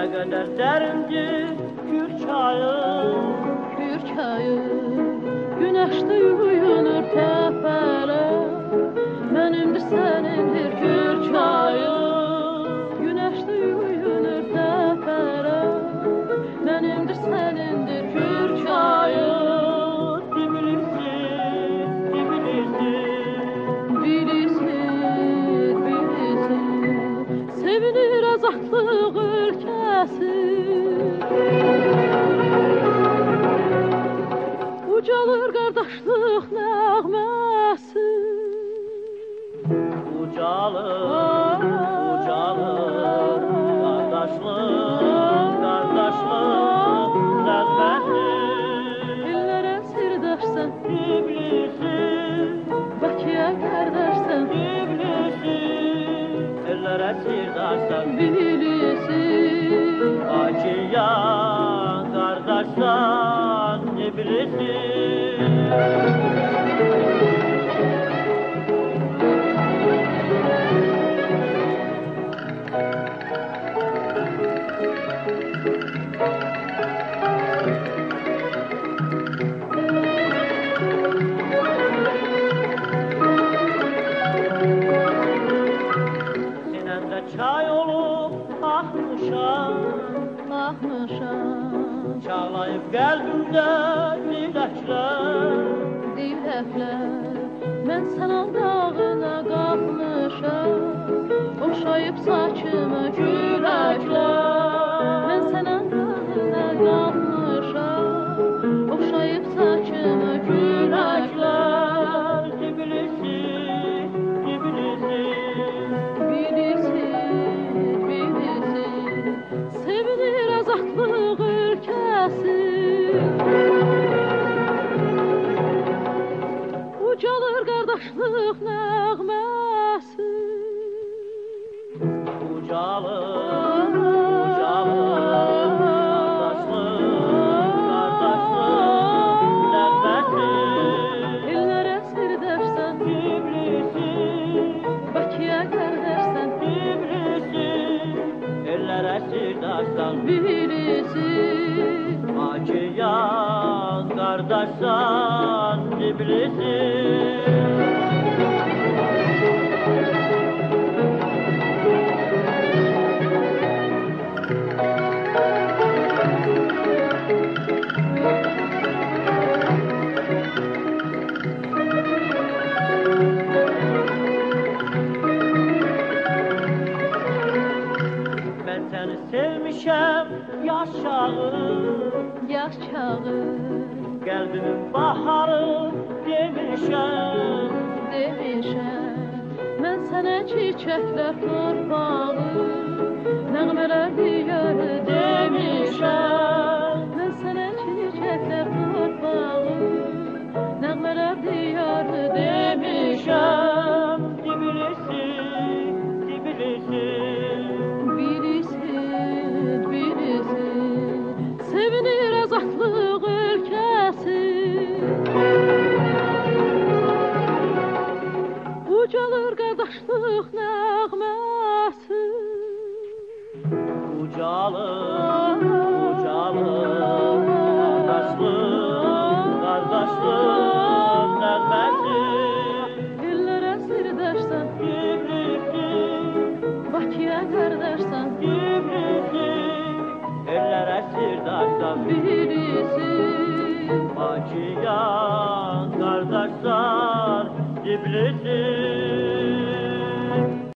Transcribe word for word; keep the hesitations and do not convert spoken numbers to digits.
kadar derindir Kür çayı, Kür çayı, güneşte uyunur tepere. Benimdir senindir Kür çayı, güneşte uyunur tepere. Benimdir senindir Kür çayı. Bilirsin, bilirsin, Bilirsin, bilirsin, sevinir azadlıq ülkəsi. Ucalır qardaşlıq nəğməsi. Ucalır, ucalır, kardeşlik, kardeşlik, nəğməsi. Ellərə sirdaşsan, İblisin, Bakıya qardaşsan, İblisin, ellere sirdaşsan, bilirsin. Bakıya kardeşsan, İblisin. Sinəmdə çay olub axmışam, Axmışam, çağlayıb qəlbimdə diləklər. diləklər, mən sənin dağına qalxmışam. Oxşayıb saçımı küləklər, mən sənin dağına qalxmışam. Oxşayıb saçımı küləklər. Dibilisin, dibilisin, Bilirsin, bilirsin, sevinir azadlıq ülkəsi. Ucalır qardaşlıq nəğməsi. ucalır, ucalır, kardeşlik, kardeşlik, nəğməsi. Ellərə sirdaşsan, Dibilisin, Bakıya qardaşsan, dibilisin, ellere sirdaşsan, bilirsin. Bakıyan kardeşsan, dibilisin. Ben seni sevmişem yaşağı, Yaş çağı Qəlbimin baharı demişəm. demişəm, mən sənə çiçəklər torpağı, nəğmələr diyarı demişəm. Mən sənə çiçəklər torpağı, nəğmələr diyarı demişəm. Dibilisin, dibilisin, Bilirsin, bilirsin, sevinir azadlıq ülkəsi. Ucalır qardaşlıq nəğməsi. ucalır, ucalır, qardaşlıq, qardaşlıq nəğməsi. Ellərə sirdaşsan, Dibilisin, Bakıya qardaşsan, dibilisin, ellere sirdaşsan, bilirsin. Bakıyan kardeşler, dibilisin.